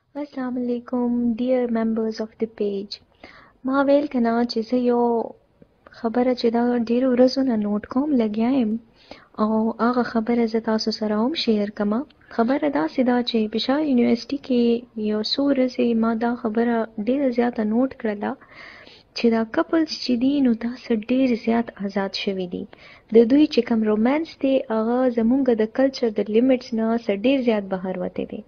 Assalamu alaikum, dear members of the page. ما ویل کنا چې زه یو خبره چې دا ډېرو ورځو نه نوٹ کوم لګیا یم او هغه خبره زه تاسو سره هم شیر کما. خبره داسې ده چې پېښور یونیورسټي کې یو څو ورځې ما دا خبره ډېره زیاته نوٹ کړله چې دا کپلز چې دي نو داسې ډېر زیات آزاد شوي دي. د دوی چې کوم رومانس دی هغه زمونږ د کلچر د لیمټس نه څه ډېر زیات بهر وتی دی.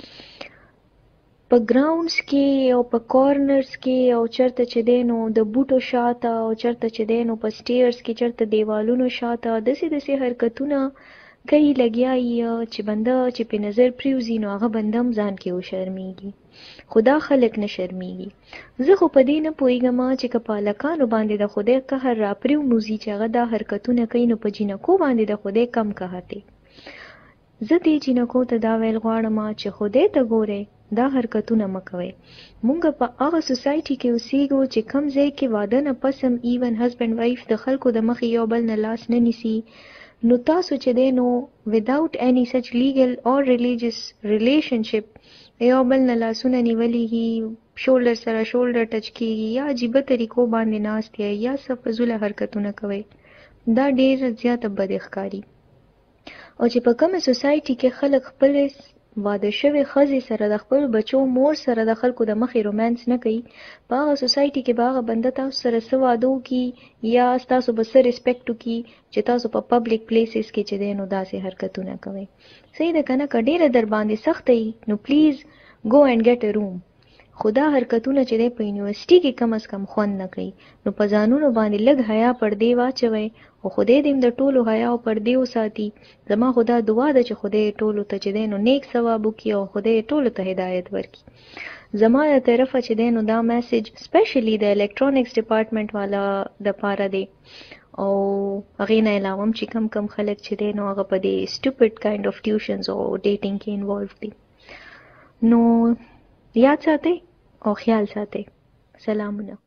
په ګراونډز کې او په کارنرز کې او چرته چې دی نو د بوټو شاته او چرته چې دی نو په سټیرز کې چرته دیوالونو شاته داسې حرکتونه کوي لګیا یې چې بنده چې په نظر پریوزي نو هغه بنده هم ځان کې وشرمېږي، خو دا خلک نه شرمېږي. زه خو په دې نه پوهېږم چې که په هلکانو باندې د خدای قهر را پریونوځي چې هغه دا حرکتونه کوي نو په جینکو باندې د خدای کم قهر دی. زه دې جینکو ته دا ویل غواړم چې خدای ته ګورئ دا حرکتونه مه کوئ. مونږ په هغه سوسایټي کې اوسېږو چې کم ځای کې واده نه پس هم ایون هسبنډ وایف د خلکو د مخې یو بل نه لاس نه نیسي، نو تاسو چې دی نو without any such legal or religious relationship یو بل نه لاسونه نیولي وي، شولډر سره شولډر ټچ کېږي یا عجیبه طریقو باندې ناست یې یا څه فضوله حرکتونه کوئ، دا ډېر زیاته بد ښکاري. او چې په کومه سوسایټي کې خلک خپلې واده شوې ښځې سره د خپلو بچو مور سره د خلکو د مخې رومانس نه کوي، په هغه سوسایټي کې به هغه بنده تاسو سره څه واده وکړي یا ستاسو به څه ریسپیکټ وکړي چې تاسو په پبلک پلیسز کې چې دی نو داسې حرکتونه کوئ. صحیح ده که نه؟ که ډېره در باندې سخته وي نو پلیز go and get a room. خو دا حرکتونه چې دی په یونیورسټي کې کم از کم خوند نه کوي، نو په ځانونو باندې لږ حیا پردې واچوئ او خدای دې د ټولو حیا او پردې وساتي. زما خو دا دعا ده چې خدای ټولو ته چې دی نو نیک ثواب وکړي او خدای ټولو ته هدایت ورکړي. زما د طرفه چې دی نو دا میسج سپیشلی د الکترونکس ډپارټمنټ والا دپاره دی او هغې نه علاوه هم چې کم خلک چې دی نو هغه په دې سټوپډ کاینډ آف ټیوشنز او ډیټینګ کې انوالو دي. نو یاد ساتئ او خیال ساتئ. سلامونه.